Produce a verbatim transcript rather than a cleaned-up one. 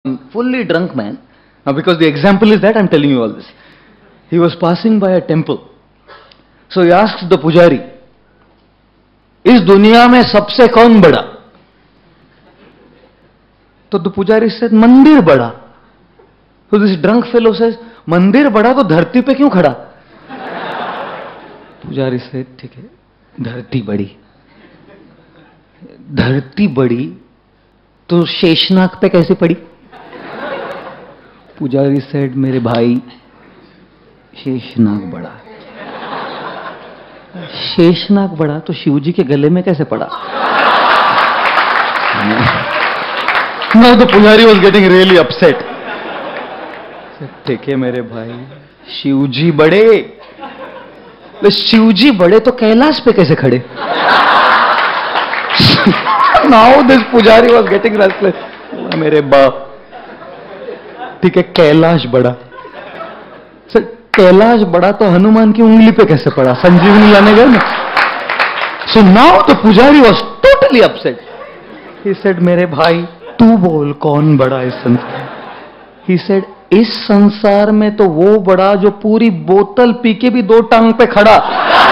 fully drunk man. Now, because the example is that, I'm telling you all this. He was passing by a temple. So he asks the pujari, इस दुनिया में सबसे कौन बड़ा? तो the pujari said, मंदिर बड़ा. So this drunk fellow says, मंदिर बड़ा तो धरती पे क्यों खड़ा? पुजारी said, ठीक है, धरती बड़ी. धरती बड़ी तो शेषनाग पे कैसे पड़ी? पुजारी सेड, मेरे भाई, शेषनाग बड़ा. शेषनाग बड़ा तो शिवजी के गले में कैसे पड़ा? Now the pujari was getting really upset. ठीक है मेरे भाई, शिवजी बड़े, तो शिवजी बड़े तो कैलाश पे कैसे खड़े? Now this pujari was getting restless. मेरे बाप, ठीक है, कैलाश बड़ा. सर कैलाश बड़ा तो हनुमान की उंगली पे कैसे पड़ा? संजीवनी लाने गए ना. So now the pujari was totally upset. He said, मेरे भाई तू बोल कौन बड़ा इस संसार? He said, इस संसार में तो वो बड़ा जो पूरी बोतल पी के भी दो टांग पे खड़ा.